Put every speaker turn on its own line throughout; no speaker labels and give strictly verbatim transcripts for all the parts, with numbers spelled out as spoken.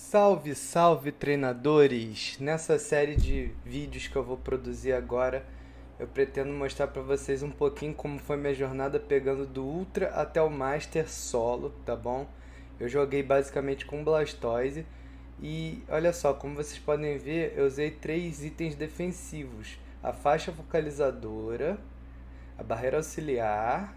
Salve, salve treinadores! Nessa série de vídeos que eu vou produzir agora, eu pretendo mostrar para vocês um pouquinho como foi minha jornada pegando do Ultra até o Master solo, tá bom? Eu joguei basicamente com Blastoise e olha só, como vocês podem ver, eu usei três itens defensivos: a faixa focalizadora, a barreira auxiliar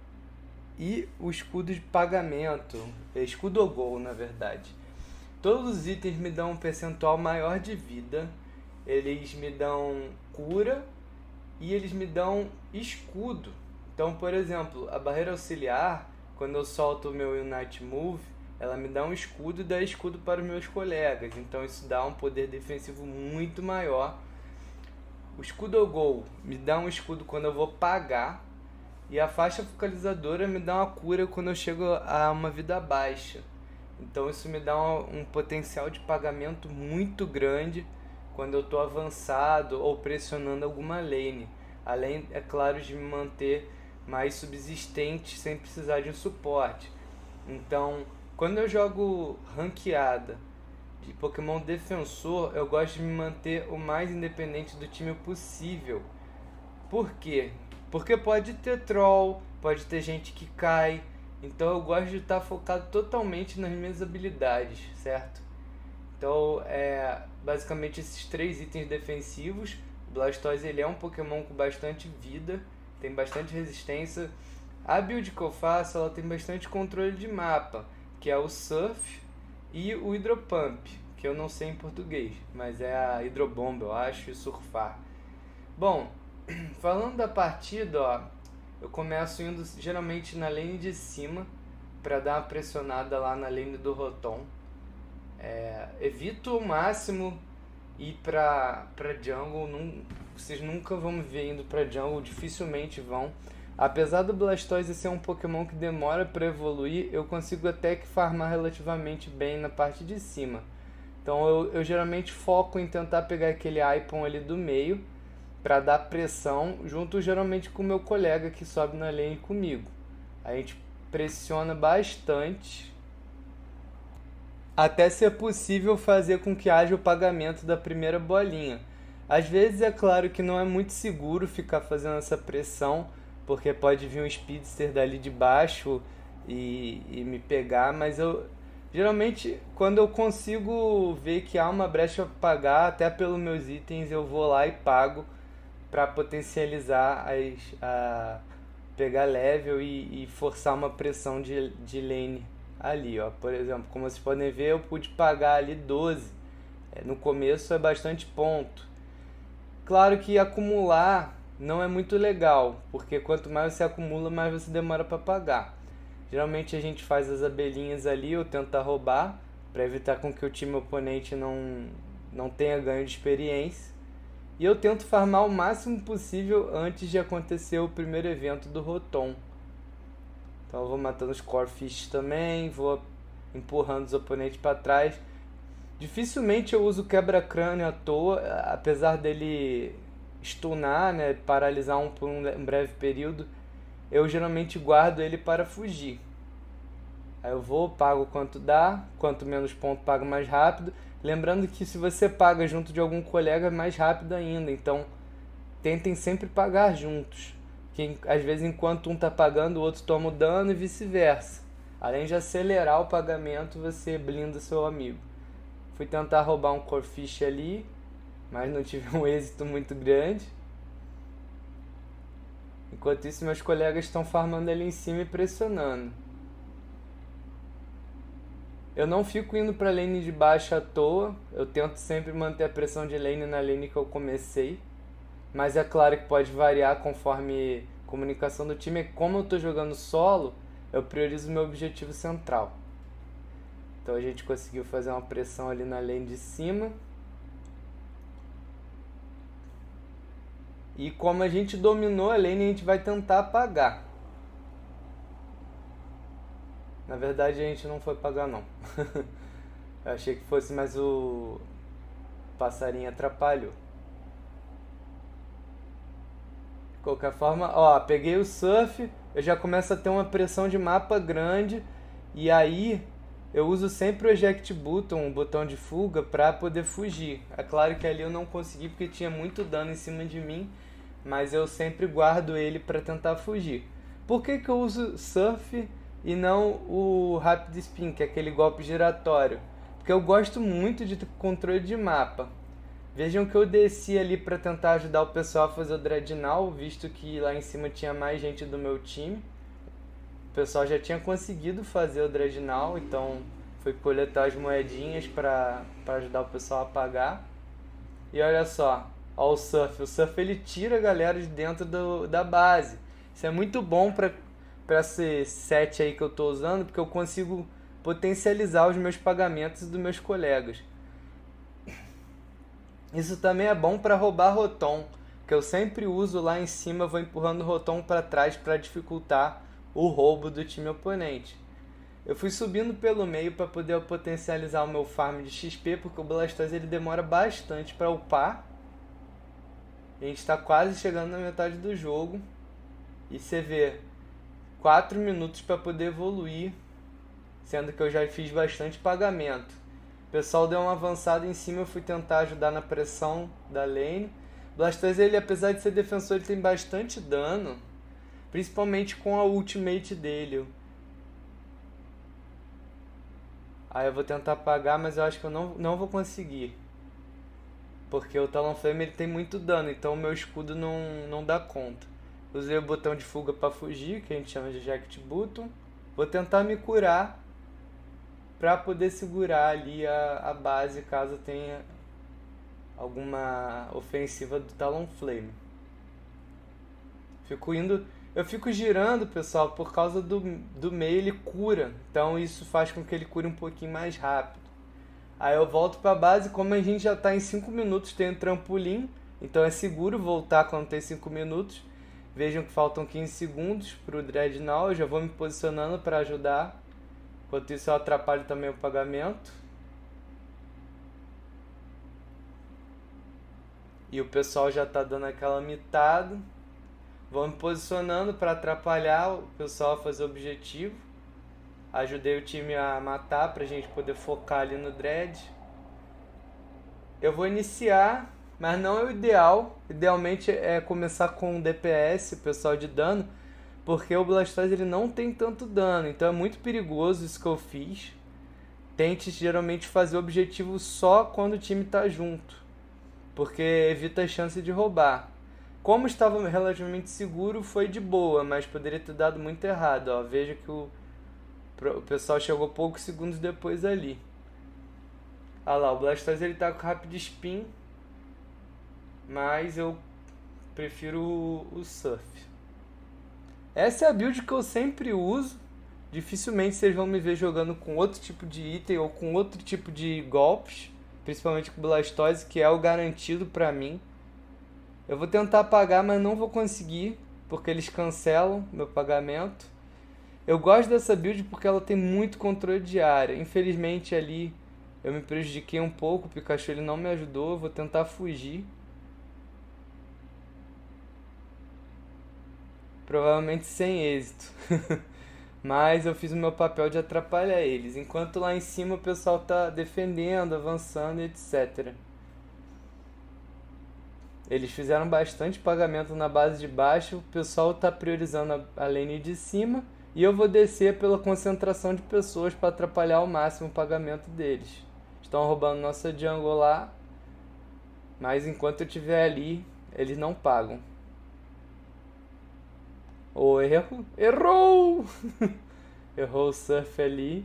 e o escudo de pagamento, escudo ou gol na verdade. Todos os itens me dão um percentual maior de vida, eles me dão cura e eles me dão escudo. Então, por exemplo, a barreira auxiliar, quando eu solto o meu Unite Move, ela me dá um escudo e dá escudo para os meus colegas. Então isso dá um poder defensivo muito maior. O escudo Gol me dá um escudo quando eu vou pagar. E a faixa focalizadora me dá uma cura quando eu chego a uma vida baixa. Então isso me dá um, um potencial de pagamento muito grande quando eu estou avançado ou pressionando alguma lane. Além, é claro, de me manter mais subsistente sem precisar de um suporte. Então, quando eu jogo ranqueada de Pokémon defensor, eu gosto de me manter o mais independente do time possível. Por quê? Porque pode ter troll, pode ter gente que cai. Então eu gosto de estar focado totalmente nas minhas habilidades, certo? Então, é basicamente esses três itens defensivos. O Blastoise ele é um Pokémon com bastante vida, tem bastante resistência. A build que eu faço, ela tem bastante controle de mapa, que é o Surf e o Hidropump, que eu não sei em português, mas é a Hidrobomba, eu acho, e Surfar. Bom, falando da partida, ó, eu começo indo geralmente na lane de cima para dar uma pressionada lá na lane do Rotom. É, evito o máximo ir pra, pra jungle, num, vocês nunca vão me ver indo pra jungle, dificilmente vão. Apesar do Blastoise ser um Pokémon que demora para evoluir, eu consigo até que farmar relativamente bem na parte de cima. Então eu, eu geralmente foco em tentar pegar aquele Aipon ali do meio para dar pressão, junto geralmente com o meu colega que sobe na lane comigo. A gente pressiona bastante até ser possível fazer com que haja o pagamento da primeira bolinha. Às vezes é claro que não é muito seguro ficar fazendo essa pressão, porque pode vir um speedster dali de baixo e, e me pegar, mas eu geralmente quando eu consigo ver que há uma brecha para pagar, até pelos meus itens eu vou lá e pago para potencializar as, a pegar level e, e forçar uma pressão de, de lane ali, ó. Por exemplo, como vocês podem ver, eu pude pagar ali doze. É, no começo é bastante ponto. Claro que acumular não é muito legal, porque quanto mais você acumula, mais você demora para pagar. Geralmente a gente faz as abelhinhas ali ou tenta roubar para evitar com que o time oponente não, não tenha ganho de experiência. E eu tento farmar o máximo possível antes de acontecer o primeiro evento do Rotom. Então eu vou matando os Corphish também, vou empurrando os oponentes para trás. Dificilmente eu uso quebra-crânio à toa, apesar dele stunar, né, paralisar um por um breve período. Eu geralmente guardo ele para fugir. Aí eu vou, pago quanto dá, quanto menos ponto pago mais rápido. Lembrando que se você paga junto de algum colega é mais rápido ainda, então tentem sempre pagar juntos. Que às vezes enquanto um está pagando o outro toma o dano e vice-versa. Além de acelerar o pagamento, você blinda seu amigo. Fui tentar roubar um Corphish ali, mas não tive um êxito muito grande. Enquanto isso meus colegas estão farmando ali em cima e pressionando. Eu não fico indo para lane de baixo à toa, eu tento sempre manter a pressão de lane na lane que eu comecei, mas é claro que pode variar conforme a comunicação do time. Como eu estou jogando solo, eu priorizo o meu objetivo central. Então a gente conseguiu fazer uma pressão ali na lane de cima. E como a gente dominou a lane, a gente vai tentar apagar. Na verdade a gente não foi pagar não. Eu achei que fosse, mas o passarinho atrapalhou. De qualquer forma, ó, peguei o surf, eu já começo a ter uma pressão de mapa grande. E aí Eu uso sempre o eject button, o botão de fuga, para poder fugir. É claro que ali eu não consegui porque tinha muito dano em cima de mim, mas eu sempre guardo ele para tentar fugir. Por que que eu uso Surf e não o Rapid Spin, que é aquele golpe giratório? Porque eu gosto muito de controle de mapa. Vejam que eu desci ali para tentar ajudar o pessoal a fazer o Dreadnought, visto que lá em cima tinha mais gente do meu time. O pessoal já tinha conseguido fazer o Dreadnought, então foi coletar as moedinhas para ajudar o pessoal a pagar. E olha só, ó, o Surf. O Surf ele tira a galera de dentro do, da base. Isso é muito bom para esse set aí que eu estou usando, porque eu consigo potencializar os meus pagamentos dos meus colegas. Isso também é bom para roubar rotom, que eu sempre uso lá em cima, vou empurrando o rotom para trás para dificultar o roubo do time oponente. Eu fui subindo pelo meio para poder potencializar o meu farm de X P, porque o Blastoise ele demora bastante para upar. A gente está quase chegando na metade do jogo. E você vê, quatro minutos para poder evoluir, sendo que eu já fiz bastante pagamento. O pessoal deu uma avançada em cima, eu fui tentar ajudar na pressão da lane. O Blastoise, ele, apesar de ser defensor, ele tem bastante dano, principalmente com a ultimate dele. Aí eu vou tentar apagar, mas eu acho que eu não, não vou conseguir. Porque o Talonflame ele tem muito dano, então o meu escudo não, não dá conta. Usei o botão de fuga para fugir, que a gente chama de eject button. Vou tentar me curar para poder segurar ali a, a base caso tenha alguma ofensiva do Talonflame. Fico indo, eu fico girando, pessoal, por causa do, do meio ele cura, então isso faz com que ele cure um pouquinho mais rápido. Aí eu volto para a base, como a gente já está em cinco minutos, tem um trampolim, então é seguro voltar quando tem cinco minutos. Vejam que faltam quinze segundos para o Dreadnought, eu já vou me posicionando para ajudar. Enquanto isso eu atrapalho também o pagamento. E o pessoal já está dando aquela mitada. Vou me posicionando para atrapalhar o pessoal a fazer o objetivo. Ajudei o time a matar para a gente poder focar ali no Dread. Eu vou iniciar, mas não é o ideal. Idealmente é começar com D P S, pessoal de dano, porque o Blastoise ele não tem tanto dano, então é muito perigoso isso que eu fiz. Tente geralmente fazer o objetivo só quando o time está junto, porque evita a chance de roubar. Como estava relativamente seguro, foi de boa, mas poderia ter dado muito errado. Ó. Veja que o, o pessoal chegou poucos segundos depois ali. Olha lá, o Blastoise ele tá com Rapid Spin, mas eu prefiro o, o Surf. Essa é a build que eu sempre uso. Dificilmente vocês vão me ver jogando com outro tipo de item ou com outro tipo de golpes, principalmente com o Blastoise, que é o garantido pra mim. Eu vou tentar pagar, mas não vou conseguir, porque eles cancelam meu pagamento. Eu gosto dessa build porque ela tem muito controle de área. Infelizmente ali eu me prejudiquei um pouco, o Pikachu ele não me ajudou, eu vou tentar fugir. Provavelmente sem êxito. Mas eu fiz o meu papel de atrapalhar eles. Enquanto lá em cima o pessoal tá defendendo, avançando, etcétera. Eles fizeram bastante pagamento na base de baixo. O pessoal tá priorizando a lane de cima. E eu vou descer pela concentração de pessoas para atrapalhar ao máximo o pagamento deles. Estão roubando nossa jungle lá. Mas enquanto eu estiver ali, eles não pagam. O erro. Errou! Errou o Surf ali.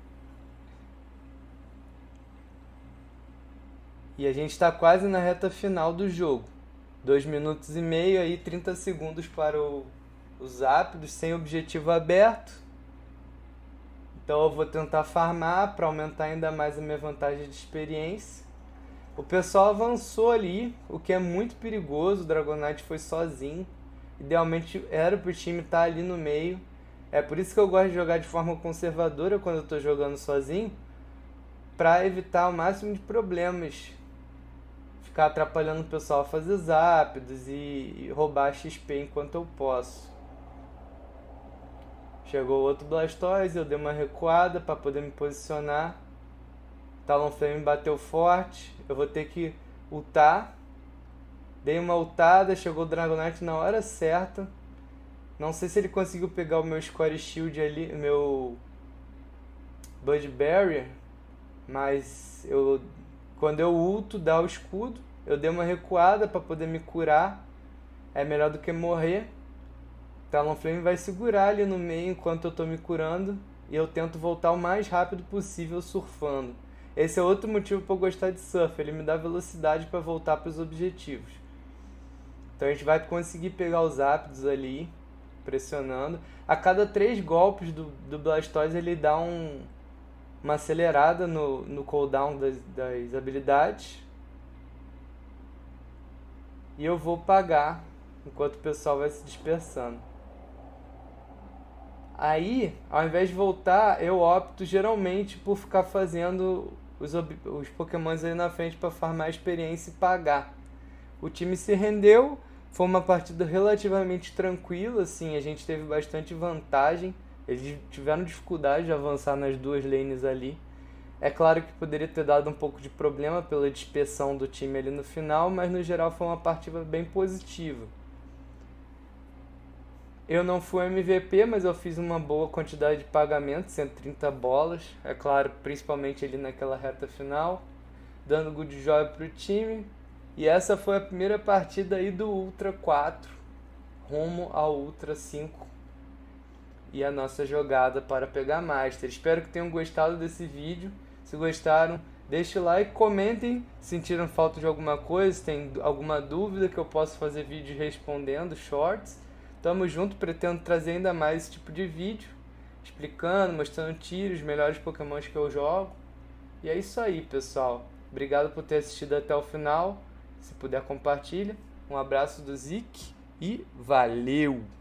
E a gente está quase na reta final do jogo. dois minutos e meio aí, trinta segundos para o, os ápidos, sem objetivo aberto. Então eu vou tentar farmar para aumentar ainda mais a minha vantagem de experiência. O pessoal avançou ali, o que é muito perigoso. O Dragonite foi sozinho. Idealmente era para o time estar ali no meio. É por isso que eu gosto de jogar de forma conservadora quando eu estou jogando sozinho, para evitar o máximo de problemas. Ficar atrapalhando o pessoal a fazer zápidos e roubar X P enquanto eu posso. Chegou outro Blastoise, eu dei uma recuada para poder me posicionar. Talonflame bateu forte, eu vou ter que ultar. Dei uma ultada, chegou o Dragonite na hora certa. Não sei se ele conseguiu pegar o meu Score Shield ali, meu Bud Barrier, mas eu, quando eu ulto, dá o escudo. Eu dei uma recuada para poder me curar. É melhor do que morrer. Talonflame vai segurar ali no meio enquanto eu tô me curando. E eu tento voltar o mais rápido possível surfando. Esse é outro motivo para eu gostar de surf. Ele me dá velocidade para voltar para os objetivos. Então a gente vai conseguir pegar os Zapdos ali, pressionando. A cada três golpes do, do Blastoise ele dá um, uma acelerada no, no cooldown das, das habilidades. E eu vou pagar enquanto o pessoal vai se dispersando. Aí, ao invés de voltar, eu opto geralmente por ficar fazendo os, os pokémons aí na frente para farmar experiência e pagar. O time se rendeu, foi uma partida relativamente tranquila, assim, a gente teve bastante vantagem. Eles tiveram dificuldade de avançar nas duas lanes ali. É claro que poderia ter dado um pouco de problema pela dispersão do time ali no final, mas no geral foi uma partida bem positiva. Eu não fui M V P, mas eu fiz uma boa quantidade de pagamento, cento e trinta bolas, é claro, principalmente ali naquela reta final, dando good job pro time. E essa foi a primeira partida aí do Ultra quatro, rumo ao Ultra cinco. E a nossa jogada para pegar Master. Espero que tenham gostado desse vídeo. Se gostaram, deixe o like, comentem se sentiram falta de alguma coisa, se tem alguma dúvida que eu possa fazer vídeo respondendo, shorts. Tamo junto, pretendo trazer ainda mais esse tipo de vídeo, explicando, mostrando tiros, melhores pokémons que eu jogo. E é isso aí, pessoal. Obrigado por ter assistido até o final. Se puder, compartilha. Um abraço do Zik e valeu!